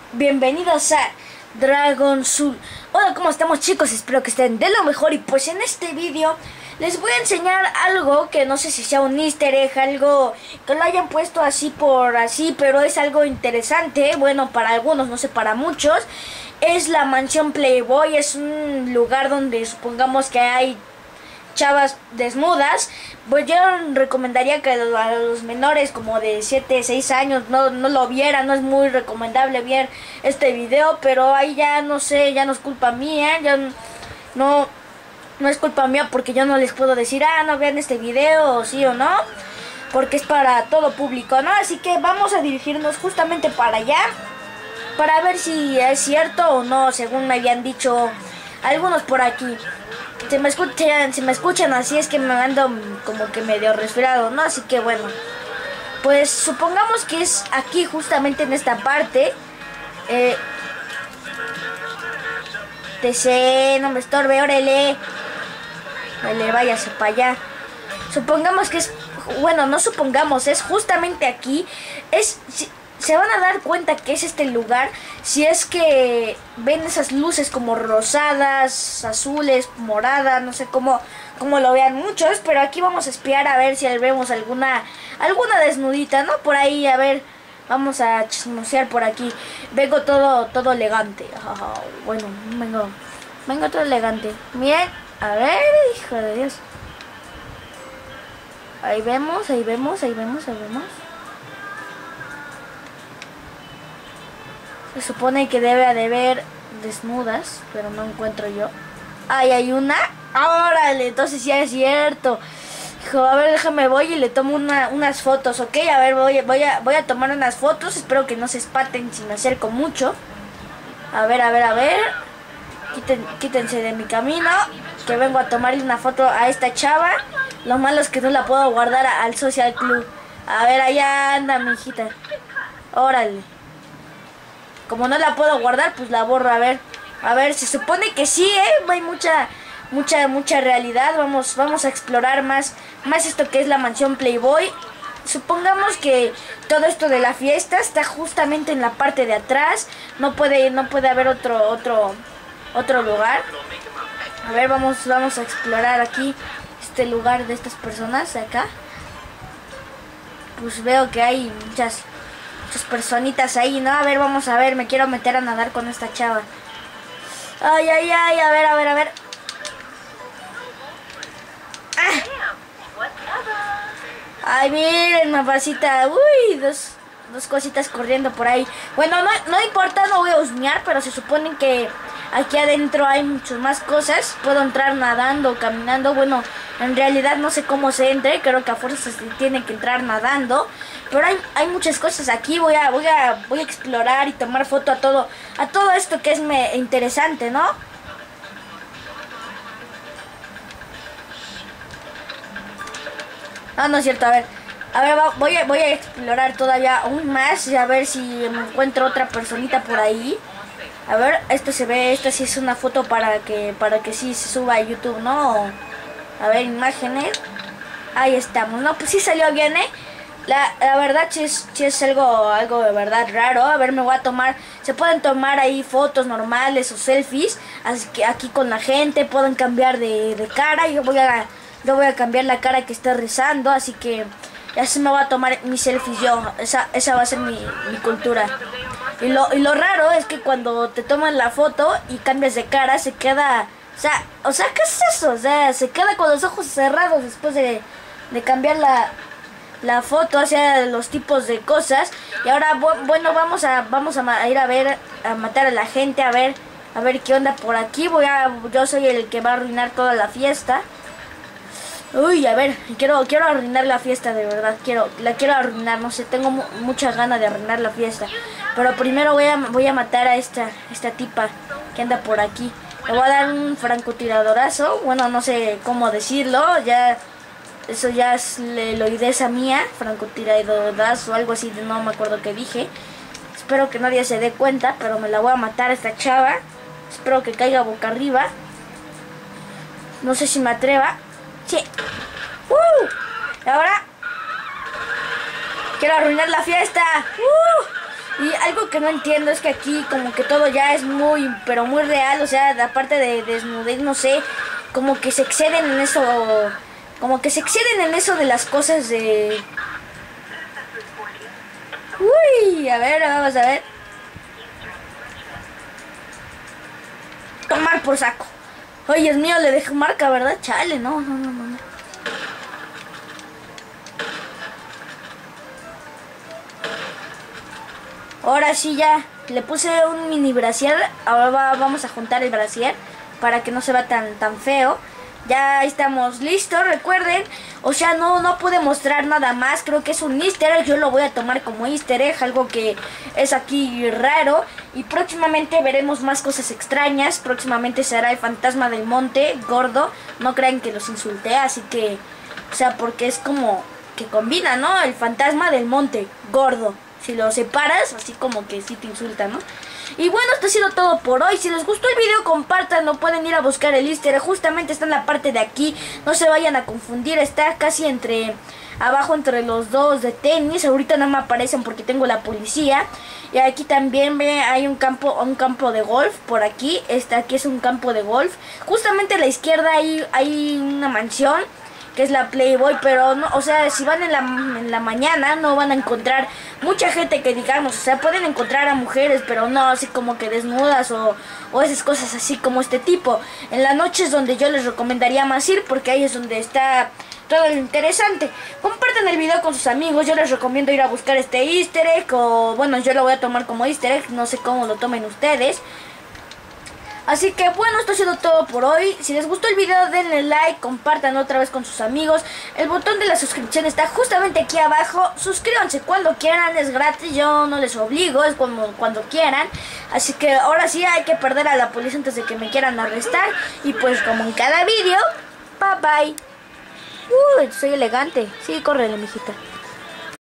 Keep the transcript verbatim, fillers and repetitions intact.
Bienvenidos a Dragon Soul. Hola, ¿cómo estamos, chicos? Espero que estén de lo mejor. Y pues en este vídeo les voy a enseñar algo que no sé si sea un easter egg, algo que lo hayan puesto así por así, pero es algo interesante. Bueno, para algunos, no sé, para muchos. Es la mansión Playboy. Es un lugar donde supongamos que hay chavas desnudas. Pues yo recomendaría que a los menores como de siete, seis años no, no lo vieran. No es muy recomendable ver este video, pero ahí ya no sé, ya no es culpa mía, ya no, no es culpa mía, porque yo no les puedo decir, ah, no vean este video, o sí o no, porque es para todo público, ¿no? Así que vamos a dirigirnos justamente para allá, para ver si es cierto o no, según me habían dicho algunos por aquí. Si me escuchan, si me escuchan así es que me ando como que medio resfriado, ¿no? Así que bueno, pues supongamos que es aquí justamente en esta parte. Eh, T C, no me estorbe, órale. Vale, váyase para allá. Supongamos que es, bueno, no supongamos, es justamente aquí. Es, si, se van a dar cuenta que es este lugar si es que ven esas luces como rosadas, azules, moradas, no sé cómo, cómo lo vean muchos, pero aquí vamos a espiar a ver si vemos alguna, alguna desnudita, ¿no? Por ahí, a ver, vamos a chismosear por aquí. Vengo todo, todo elegante. Oh, bueno, vengo, vengo todo elegante. Bien, a ver, hijo de Dios. Ahí vemos, ahí vemos, ahí vemos, ahí vemos. Se supone que debe de haber desnudas, pero no encuentro yo. Ay, hay una. ¡Órale! Entonces ya es cierto. Hijo, a ver, déjame, voy y le tomo una, unas fotos, ¿ok? A ver, voy, voy, a, voy a tomar unas fotos. Espero que no se espaten si me acerco mucho. A ver, a ver, a ver. Quiten, quítense de mi camino, que vengo a tomarle una foto a esta chava. Lo malo es que no la puedo guardar a, al Social Club. A ver, allá anda mi hijita. Órale. Como no la puedo guardar, pues la borro. A ver, a ver, se supone que sí, ¿eh? Hay mucha, mucha, mucha realidad. Vamos, vamos a explorar más, más esto que es la mansión Playboy. Supongamos que todo esto de la fiesta está justamente en la parte de atrás. No puede, no puede haber otro, otro, otro lugar. A ver, vamos, vamos a explorar aquí este lugar de estas personas de acá. Pues veo que hay muchas... muchas personitas ahí, ¿no? A ver, vamos a ver, me quiero meter a nadar con esta chava. Ay, ay, ay, a ver, a ver, a ver. ¡Ah! Ay, miren, mamacita. Uy, dos, dos cositas corriendo por ahí. Bueno, no, no importa, no voy a husmear, pero se supone que aquí adentro hay muchas más cosas. Puedo entrar nadando, caminando. Bueno, en realidad no sé cómo se entre. Creo que a fuerzas se tiene que entrar nadando. Pero hay, hay muchas cosas aquí. Voy a, voy a, voy a explorar y tomar foto a todo, a todo esto que es me, interesante, ¿no? Ah, no es cierto, a ver. A ver, va, voy, a, voy a explorar todavía aún más y a ver si me encuentro otra personita por ahí. A ver, esto se ve, esta sí es una foto para que, para que sí se suba a YouTube, ¿no? A ver, imágenes. Ahí estamos, ¿no? Pues sí salió bien, ¿eh? La, la verdad sí es, sí es algo, algo de verdad raro. A ver, me voy a tomar... Se pueden tomar ahí fotos normales o selfies. Así que aquí con la gente pueden cambiar de, de cara. Yo voy a yo voy a cambiar la cara que está rezando. Así que ya se me voy a tomar mis selfies yo. Esa, esa va a ser mi, mi cultura. Y lo, y lo raro es que cuando te toman la foto y cambias de cara, se queda... O sea, o sea, ¿qué es eso? O sea, se queda con los ojos cerrados después de, de cambiar la... la foto hacia los tipos de cosas. Y ahora bueno, vamos a vamos a ir a ver, a matar a la gente, a ver a ver qué onda por aquí. Voy a yo soy el que va a arruinar toda la fiesta. Uy, a ver, quiero quiero arruinar la fiesta, de verdad. Quiero la quiero arruinar, no sé, tengo mu muchas ganas de arruinar la fiesta. Pero primero voy a voy a matar a esta esta tipa que anda por aquí. Le voy a dar un francotiradorazo, bueno, no sé cómo decirlo, ya eso ya es leloidesa mía, francotirador o algo así, no me acuerdo qué dije. Espero que nadie se dé cuenta, pero me la voy a matar a esta chava. Espero que caiga boca arriba. No sé si me atreva. Sí. ¡Uh! Ahora quiero arruinar la fiesta. ¡Uh! Y algo que no entiendo es que aquí como que todo ya es muy, pero muy real, o sea, aparte de desnudez, no sé, como que se exceden en eso, como que se exceden en eso de las cosas de... Uy, a ver, vamos a ver. Tomar por saco. Oye, Dios mío, le dejé marca, ¿verdad? Chale, no, no, no, no. Ahora sí ya, le puse un mini brasier. Ahora va, vamos a juntar el brasier para que no se vea tan, tan feo. Ya estamos listos, recuerden. O sea, no, no pude mostrar nada más. Creo que es un easter egg. Yo lo voy a tomar como easter egg. Algo que es aquí raro. Y próximamente veremos más cosas extrañas. Próximamente será el fantasma del monte gordo. No crean que los insulté. Así que, o sea, porque es como que combina, ¿no? El fantasma del monte gordo. Si lo separas, así como que sí te insulta, ¿no? Y bueno, esto ha sido todo por hoy. Si les gustó el video, compártanlo. Pueden ir a buscar el easter egg. Justamente está en la parte de aquí. No se vayan a confundir. Está casi entre... abajo entre los dos de tenis. Ahorita no me aparecen porque tengo la policía. Y aquí también ve, hay un campo, un campo de golf. Por aquí. Este aquí es un campo de golf. Justamente a la izquierda hay, hay una mansión, que es la Playboy, pero no, o sea, si van en la, en la mañana no van a encontrar mucha gente que digamos, o sea, pueden encontrar a mujeres, pero no así como que desnudas o, o esas cosas así como este tipo. En la noche es donde yo les recomendaría más ir, porque ahí es donde está todo lo interesante. Compartan el video con sus amigos. Yo les recomiendo ir a buscar este easter egg, o bueno, yo lo voy a tomar como easter egg, no sé cómo lo tomen ustedes. Así que bueno, esto ha sido todo por hoy. Si les gustó el video, denle like, compartan otra vez con sus amigos. El botón de la suscripción está justamente aquí abajo. Suscríbanse cuando quieran, es gratis, yo no les obligo, es como cuando quieran. Así que ahora sí hay que perder a la policía antes de que me quieran arrestar. Y pues como en cada video, bye bye. Uy, soy elegante. Sí, córrele, mijita.